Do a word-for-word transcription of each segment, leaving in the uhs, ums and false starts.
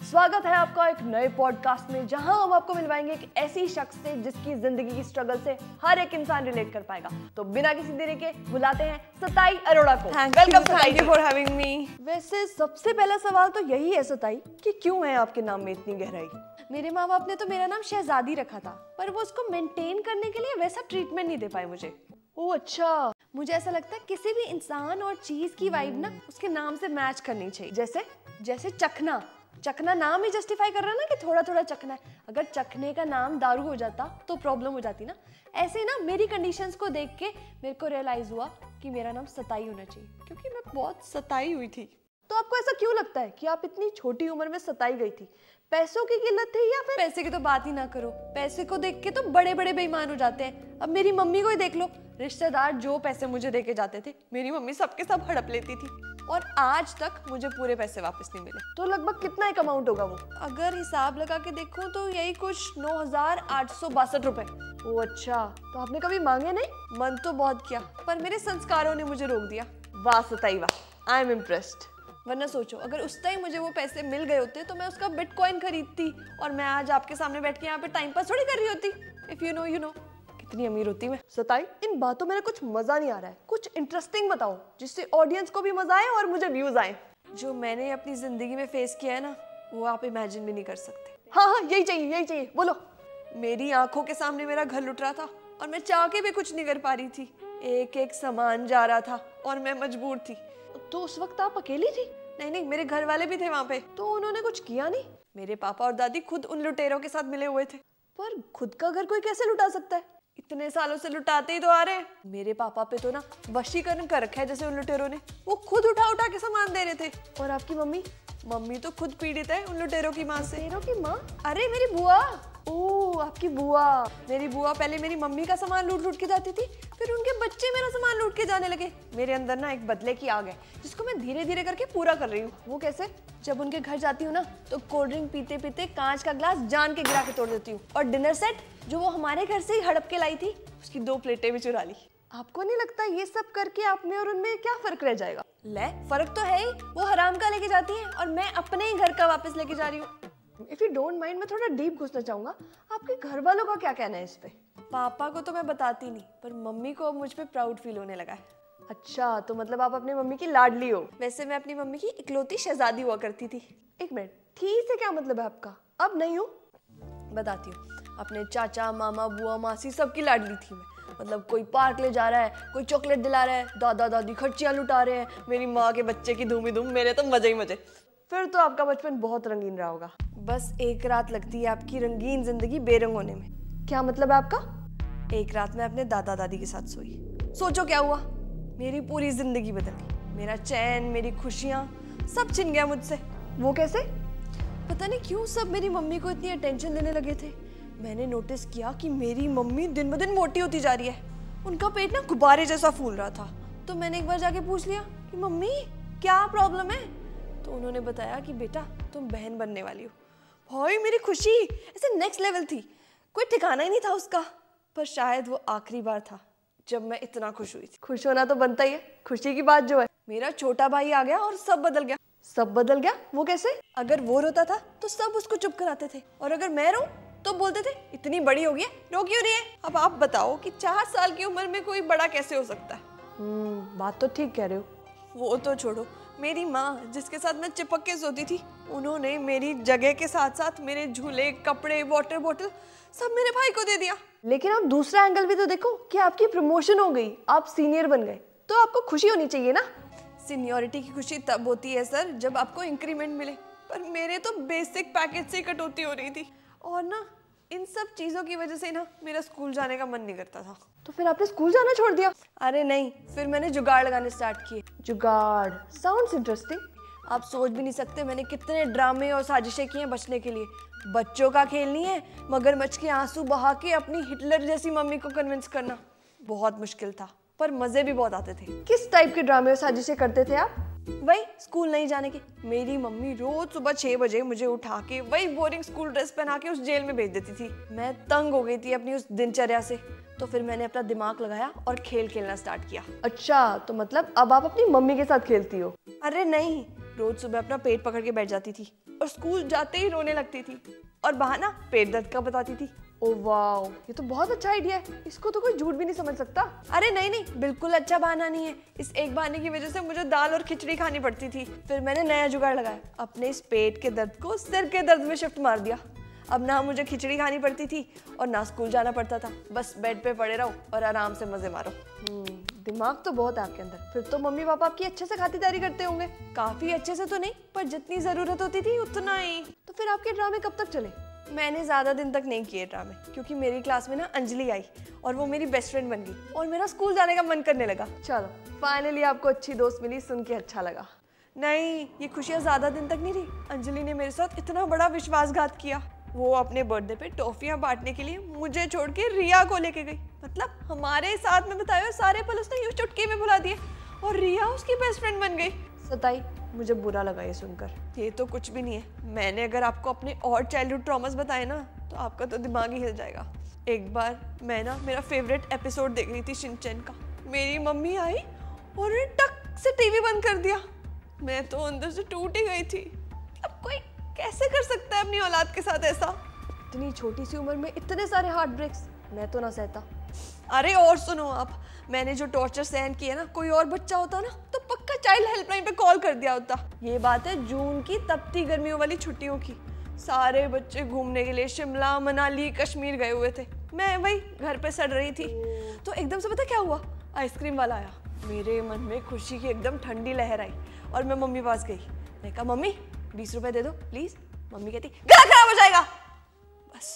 स्वागत है आपका एक नए पॉडकास्ट में, जहां हम आपको मिलवाएंगे एक ऐसी शख्स से जिसकी जिंदगी की स्ट्रगल से हर एक इंसान रिलेट कर पाएगा। तो बिना किसी देरी के बुलाते हैं सताई अरोड़ा को। Welcome, thank you for having me. वैसे सबसे पहला सवाल तो यही है सताई कि क्यों है आपके नाम में इतनी गहराई? मेरे माँ बाप ने तो मेरा नाम शहजादी रखा था, पर वो उसको मेंटेन करने के लिए वैसा ट्रीटमेंट नहीं दे पाए मुझे। ओह अच्छा। मुझे ऐसा लगता है किसी भी इंसान और चीज की वाइब ना उसके नाम से मैच करनी चाहिए। जैसे जैसे चखना चखना नाम ही जस्टिफाई कर रहा है ना कि थोड़ा थोड़ा चखना है। अगर चखने का नाम दारू हो जाता तो प्रॉब्लम हो जाती ना। ऐसे ना मेरी कंडीशंस को देख के मेरे को रियलाइज हुआ कि मेरा नाम सताई होना चाहिए, क्योंकि मैं बहुत सताई हुई थी। तो आपको ऐसा क्यों लगता है कि आप इतनी छोटी उम्र में सताई गई थी? पैसों की किल्लत थी या फिर? पैसे की तो बात ही ना करो। पैसे को देख के तो बड़े बड़े बेईमान हो जाते हैं। अब मेरी मम्मी को ही देख लो, रिश्तेदार जो पैसे मुझे देके जाते थे मेरी मम्मी सबके सब हड़प लेती थी, और आज तक मुझे पूरे पैसे वापस नहीं मिले। तो लगभग कितना एक अमाउंट होगा वो? अगर हिसाब लगा के देखूं तो यही कुछ नौ हजार आठ सौ बासठ रुपए। ओह अच्छा, तो आपने कभी मांगे नहीं? मन तो बहुत किया, पर मेरे संस्कारों ने मुझे रोक दिया। वाह सताई वाह, आई एम इम्प्रेस्ड। वरना सोचो, अगर उस टाइम मुझे वो पैसे मिल गए होते तो मैं उसका बिटकॉइन खरीदती और मैं आज आपके सामने बैठ के यहाँ पे टाइम पास थोड़ी कर रही होती। If you know you know. कितनी अमीर होती मैं। सताई, इन बातों में कुछ मजा नहीं आ रहा है। कुछ इंटरेस्टिंग बताओ जिससे ऑडियंस को भी मजा आए और मुझे व्यूज आए। जो मैंने अपनी जिंदगी में फेस किया है ना, वो आप इमेजिन भी नहीं कर सकते। हाँ हाँ यही चाहिए यही चाहिए, बोलो। मेरी आंखों के सामने मेरा घर लुट रहा था और मैं चाह के भी कुछ नहीं कर पा रही थी। एक एक सामान जा रहा था और मैं मजबूर थी। तो उस वक्त आप अकेली थी? नहीं नहीं, मेरे घर वाले भी थे वहाँ पे। तो उन्होंने कुछ किया नहीं? मेरे पापा और दादी खुद उन लुटेरों के साथ मिले हुए थे। पर खुद का घर कोई कैसे लुटा सकता है? इतने सालों से लुटाते ही तो आ रहे हैं। मेरे पापा पे तो ना वशीकरण कर रखा है जैसे उन लुटेरों ने। वो खुद उठा उठा के सामान दे रहे थे। और आपकी मम्मी? मम्मी तो खुद पीड़ित है उन लुटेरों की माँ से। लुटेरों की माँ? अरे मेरी बुआ। ओह आपकी बुआ। मेरी बुआ पहले मेरी मम्मी का सामान लूट लूट के जाती थी, फिर उनके बच्चे मेरा सामान लूट के जाने लगे। मेरे अंदर ना एक बदले की आग है जिसको मैं धीरे धीरे करके पूरा कर रही हूँ। वो कैसे? जब उनके घर जाती हूँ ना तो कोल्ड ड्रिंक पीते पीते कांच का ग्लास जान के गिरा के तोड़ देती हूँ, और डिनर सेट जो वो हमारे घर से ही हड़प के लाई थी उसकी दो प्लेटें भी चुरा ली। आपको नहीं लगता ये सब करके आप में और उनमें क्या फर्क रह जाएगा? ले, फर्क तो है ही। वो हराम का लेके जाती है और मैं अपने ही घर का वापस लेके जा रही हूँ। इफ यू डोंट माइंड, मैं थोड़ा डीप घुसना चाहूंगा। आपके घर वालों का क्या कहना है इस पे? पापा को तो मैं बताती नहीं, पर मम्मी को अब मुझ पे प्राउड फील होने लगा है। अच्छा, तो मतलब आप अपनी मम्मी की लाडली हो? वैसे मैं अपनी मम्मी की इकलौती शहजादी हुआ करती थी। एक मिनट, थी से क्या मतलब है आपका? अब नहीं हूँ। बताती हूँ। अपने चाचा मामा बुआ मासी सबकी लाडली थी मैं। मतलब कोई पार्क ले जा रहा है, कोई चॉकलेट दिला रहा है, दादा दादी खर्चियाँ लुटा रहे हैं, मेरी माँ के बच्चे की धूम ही धूम, मेरे तो मजे ही मजे। फिर तो आपका बचपन बहुत रंगीन रहा होगा। बस एक रात लगती है आपकी रंगीन जिंदगी बेरंग होने में। क्या मतलब है आपका? एक रात मैं अपने दादा दादी के साथ सोई। सोचो क्या हुआ, मेरी पूरी जिंदगी बदल गई। मेरा चैन, मेरी खुशियाँ सब छिन गया मुझसे। वो कैसे? पता नहीं क्यों सब मेरी मम्मी को इतनी अटेंशन देने लगे थे। मैंने नोटिस किया कि मेरी मम्मी दिन ब दिन मोटी होती जा रही है। उनका पेट ना गुब्बारे जैसा फूल रहा था। तो मैंने एक बार जाके पूछ लिया कि मम्मी क्या प्रॉब्लम है? तो उन्होंने बताया कि बेटा तुम बहन बनने वाली हो। भाई मेरी खुशी ऐसे नेक्स्ट लेवल थी, कोई ठिकाना ही नहीं था उसका। पर शायद वो आखिरी बार था जब मैं इतना खुश हुई थी। खुश होना तो बनता ही है, खुशी की बात जो है। मेरा छोटा भाई आ गया और सब बदल गया। सब बदल गया? वो कैसे? अगर वो रोता था तो सब उसको चुप कराते थे, और अगर मैं रो तो बोलते थे इतनी बड़ी हो गई है, रो क्यों रही है? अब आप बताओ कि चार साल की उम्र में कोई बड़ा कैसे हो सकता है? हम्म, बात तो ठीक कह रहे हो। वो तो छोड़ो, मेरी माँ जिसके साथ मैं चिपक के सोती थी, उन्होंने मेरी जगह के साथ साथ मेरे झूले, कपड़े, वाटर बोतल सब मेरे भाई को दे दिया। लेकिन आप दूसरा एंगल भी तो देखो कि आपकी प्रमोशन हो गई, आप सीनियर बन गए, तो आपको खुशी होनी चाहिए ना? सीनियरिटी की खुशी तब होती है सर जब आपको इंक्रीमेंट मिले, पर मेरे तो बेसिक पैकेज से कटौती हो रही थी। और ना इन सब चीजों की वजह से ना मेरा स्कूल जाने का मन नहीं करता था। तो फिर आपने स्कूल जाना छोड़ दिया? अरे नहीं, फिर मैंने जुगाड़ लगाने स्टार्ट किए। जुगाड़ साउंड्स इंटरेस्टिंग। आप सोच भी नहीं सकते मैंने कितने ड्रामे और साजिशें की हैं बचने के लिए। बच्चों का खेल नहीं है मगरमच्छ के आंसू बहा के अपनी हिटलर जैसी मम्मी को कन्विंस करना बहुत मुश्किल था, पर मजे भी बहुत आते थे। किस टाइप के ड्रामे और साजिशें करते थे आप? वही स्कूल नहीं जाने की। मेरी मम्मी रोज सुबह छह बजे मुझे उठा के वही बोरिंग स्कूल ड्रेस पहना के उस जेल में भेज देती थी। मैं तंग हो गई थी अपनी उस दिनचर्या से, तो फिर मैंने अपना दिमाग लगाया और खेल खेलना स्टार्ट किया। अच्छा, तो मतलब अब आप अपनी मम्मी के साथ खेलती हो? अरे नहीं, रोज सुबह अपना पेट पकड़ के बैठ जाती थी। और स्कूल जाते ही रोने लगती थी और बहाना पेट दर्द का बताती थी। ओ वाओ, ये तो बहुत अच्छा आइडिया है, इसको तो कोई झूठ भी नहीं समझ सकता। अरे नहीं नहीं, बिल्कुल अच्छा बहाना नहीं है। इस एक बहाने की वजह से मुझे दाल और खिचड़ी खानी पड़ती थी। फिर मैंने नया जुगाड़ लगाया, अपने इस पेट के दर्द को सिर के दर्द में शिफ्ट मार दिया। अब ना मुझे खिचड़ी खानी पड़ती थी और ना स्कूल जाना पड़ता था, बस बेड पे पड़े रहो और आराम से मजे मारो। दिमाग तो बहुत है आपके अंदर। फिर तो मम्मी पापा आपकी अच्छे से खातिरदारी करते होंगे। काफी अच्छे से तो नहीं, पर जितनी जरूरत होती थी उतना ही। तो फिर आपके ड्रामे कब तक चले? मैंने ज्यादा दिन तक नहीं किए ड्रामे, क्योंकि मेरी क्लास में ना अंजलि आई और वो मेरी बेस्ट फ्रेंड बन गई और मेरा स्कूल जाने का मन करने लगा। चलो, फाइनली आपको अच्छी दोस्त मिली, सुन के अच्छा लगा। नहीं, ये खुशियाँ ज्यादा दिन तक नहीं रही। अंजलि ने मेरे साथ इतना बड़ा विश्वासघात किया। वो अपने बर्थडे पे टॉफियां बांटने के लिए मुझे छोड़ के रिया को लेके गई। मतलब हमारे साथ में बिताए हुए सारे पल उसने यूं चुटकी में भुला दिए और रिया उसकी बेस्ट फ्रेंड बन गई। सताई, मुझे बुरा लगा ये सुनकर। ये तो कुछ भी नहीं है। मैंने अगर आपको अपने और चाइल्डहुड ट्रॉमास बताए ना तो आपका तो दिमाग ही हिल जाएगा। एक बार मैं ना मेरा फेवरेट एपिसोड देख रही थी शिनचैन का। मेरी मम्मी आई और उन्होंने टक से टीवी बंद कर दिया। मैं तो अंदर से टूट ही गई थी। अब कोई कैसे कर सकता है अपनी औलाद के साथ ऐसा? इतनी छोटी सी उम्र में इतने सारे हार्ट ब्रेक्स, मैं तो ना सहता। अरे और सुनो आप, मैंने जो टॉर्चर सहन किया ना, कोई और बच्चा होता ना तो पक्का चाइल्ड हेल्पलाइन पे कॉल कर दिया होता। ये बात है जून की तपती गर्मियों वाली छुट्टियों की। सारे बच्चे घूमने के लिए शिमला, मनाली, कश्मीर गए हुए थे। मैं वही घर पे सड़ रही थी। तो एकदम से पता क्या हुआ, आइसक्रीम वाला आया। मेरे मन में खुशी की एकदम ठंडी लहर आई और मैं मम्मी पास गई। मैं कहा मम्मी बीस रुपए दे दो प्लीज। मम्मी कहती गला खराब हो जाएगा। बस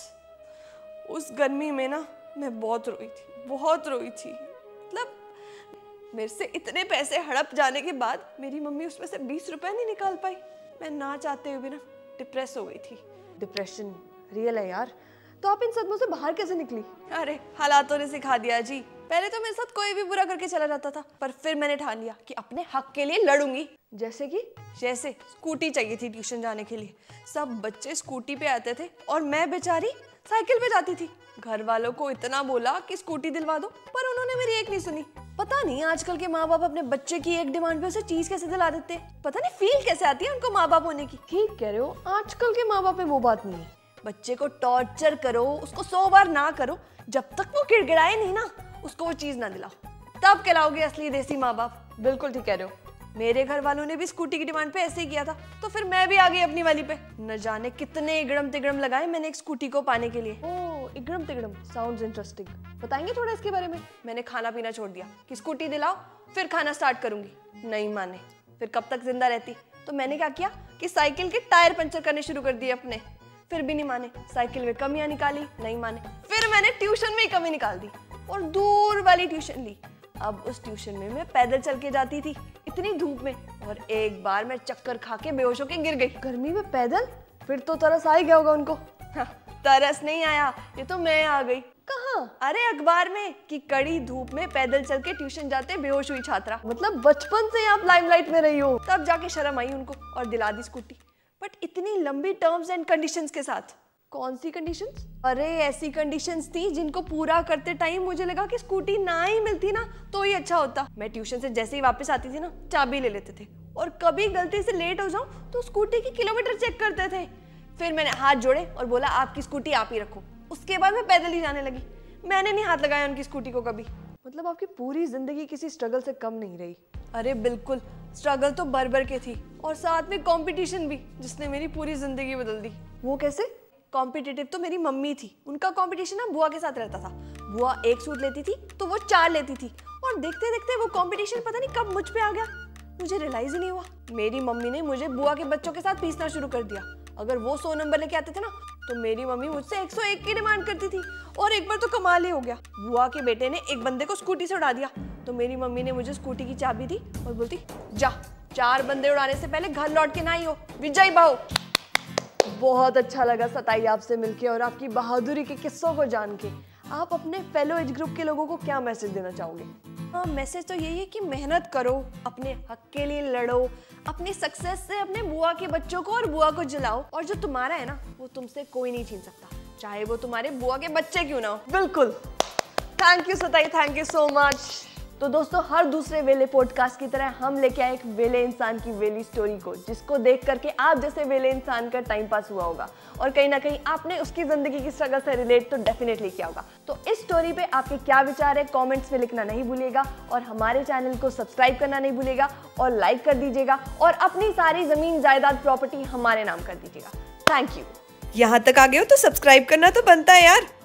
उस गर्मी में ना मैं बहुत रोई थी, बहुत रोई थी। मतलब मेरे से इतने पैसे हड़प जाने के बाद मेरी मम्मी उसमें से बीस रुपए नहीं निकाल पाई। मैं ना चाहते हुए भी ना डिप्रेस हो गई थी। डिप्रेशन रियल है यार। तो आप इन सदमों से बाहर कैसे निकली? अरे हालातों ने सिखा दिया जी। पहले तो मेरे साथ कोई भी बुरा करके चला जाता था, पर फिर मैंने ठान लिया कि अपने हक के लिए लड़ूंगी। जैसे कि जैसे स्कूटी चाहिए थी ट्यूशन जाने के लिए। सब बच्चे स्कूटी पे आते थे और मैं बेचारी साइकिल पे जाती थी। घर वालों को इतना बोला कि स्कूटी दिलवा दो, पर उन्होंने मेरी एक नहीं सुनी। पता नहीं आजकल के माँ बाप अपने बच्चे की एक डिमांड पे उसे चीज कैसे दिला देते हैं। पता नहीं फील कैसे आती है उनको माँ बाप होने की। ठीक कह रहे हो, आजकल के माँ बाप में वो बात नहीं है। बच्चे को टॉर्चर करो, उसको सौ बार ना करो, जब तक वो गिड़गिड़ाए नहीं ना उसको वो चीज ना दिलाओ, तब कहलाओगे असली देसी माँ बाप। बिल्कुल ठीक कह रहे हो। मेरे घर वालों ने भी स्कूटी की डिमांड पे ऐसे ही किया था, तो फिर मैं भी आ गई अपनी वाली पे। न जाने कितने इगड़म तिगड़म लगाए मैंने एक स्कूटी को पाने के लिए। ओह, इगड़म तिगड़म, साउंड्स इंटरेस्टिंग। बताएंगे थोड़ा इसके बारे में? मैंने खाना पीना छोड़ दिया कि स्कूटी दिलाओ फिर खाना स्टार्ट करूंगी। नहीं माने। फिर कब तक जिंदा रहती? तो मैंने क्या किया कि साइकिल के टायर पंचर करने शुरू कर दिए अपने। फिर भी नहीं माने। साइकिल में कमियां निकाली, नहीं माने। फिर मैंने ट्यूशन में ही कमी निकाल दी और दूर वाली ट्यूशन ली। अब उस ट्यूशन में मैं पैदल चल के जाती थी इतनी धूप में, और एक बार मैं चक्कर खा के बेहोश होके गिर गई। गर्मी में पैदल? फिर तो तरस आ ही गया होगा उनको। हाँ, तरस नहीं आया, ये तो मैं आ गई। कहाँ? अरे अखबार में कि कड़ी धूप में पैदल चल के ट्यूशन जाते बेहोश हुई छात्रा। मतलब बचपन से आप लाइमलाइट में रही हो। तब जाके शर्म आई उनको और दिला दी स्कूटी, बट इतनी लंबी टर्म्स एंड कंडीशंस के साथ। कौन सी कंडीशंस? अरे ऐसी कंडीशंस थी जिनको पूरा करते टाइम मुझे लगा कि स्कूटी ना ही मिलती ना तो ही अच्छा होता। मैं ट्यूशन से जैसे ही वापस आती थी ना, चाबी ले लेते थे, और कभी गलती से लेट हो जाऊं तो स्कूटी की किलोमीटर चेक करते थे। फिर मैंने हाथ जोड़े और बोला आपकी स्कूटी आप ही रखो। उसके बाद मैं पैदल ही जाने लगी। मैंने नहीं हाथ लगाया उनकी स्कूटी को कभी। मतलब आपकी पूरी जिंदगी किसी स्ट्रगल से कम नहीं रही। अरे बिल्कुल, स्ट्रगल तो भर भर के थी, और साथ में कंपटीशन भी, जिसने मेरी पूरी जिंदगी बदल दी। वो कैसे? कॉम्पिटिटिव तो मेरी मम्मी थी। उनका कंपटीशन ना बुआ के साथ रहता था। बुआ एक सूट लेती थी तो वो चार लेती थी, और देखते देखते वो कंपटीशन पता नहीं कब मुझ पे आ गया, मुझे रियलाइज ही नहीं हुआ। मेरी मम्मी ने मुझे बुआ के बच्चों के साथ पीसना शुरू कर दिया। अगर वो सौ नंबर लेके आते थे ना तो मेरी मम्मी मुझसे एक सौ एक की डिमांड करती थी। और एक बार तो कमाल ही हो गया, बुआ के बेटे ने एक बंदे को स्कूटी से उड़ा दिया, तो मेरी मम्मी ने मुझे स्कूटी की चाबी दी और बोलती जा, चार बंदे उड़ाने से पहले घर लौट के ना ही हो, विजय बाहो। बहुत अच्छा लगा सताई आपसे मिलके और आपकी बहादुरी के किस्सों को जान के। आप अपने फेलो एज ग्रुप के लोगों को क्या मैसेज देना चाहोगे? हाँ, मैसेज तो यही है कि मेहनत करो, अपने हक के लिए लड़ो, अपनी सक्सेस से अपने बुआ के बच्चों को और बुआ को जलाओ, और जो तुम्हारा है ना वो तुमसे कोई नहीं छीन सकता, चाहे वो तुम्हारे बुआ के बच्चे क्यों ना हो। बिल्कुल। Thank you Satai, thank you so much. तो दोस्तों हर दूसरे वेले पॉडकास्ट की तरह हम लेके आए एक वेले इंसान की वेली स्टोरी को, जिसको देख करके आप जैसे वेले इंसान का टाइम पास हुआ होगा और कहीं ना कहीं आपने उसकी जिंदगी की स्ट्रगल से रिलेट तो डेफिनेटली किया होगा। तो इस स्टोरी पे आपके क्या विचार है कमेंट्स में लिखना नहीं भूलिएगा और हमारे चैनल को सब्सक्राइब करना नहीं भूलिएगा और लाइक कर दीजिएगा और अपनी सारी जमीन जायदाद प्रॉपर्टी हमारे नाम कर दीजिएगा। Thank you. यहाँ तक आ गए हो तो सब्सक्राइब करना तो बनता है यार।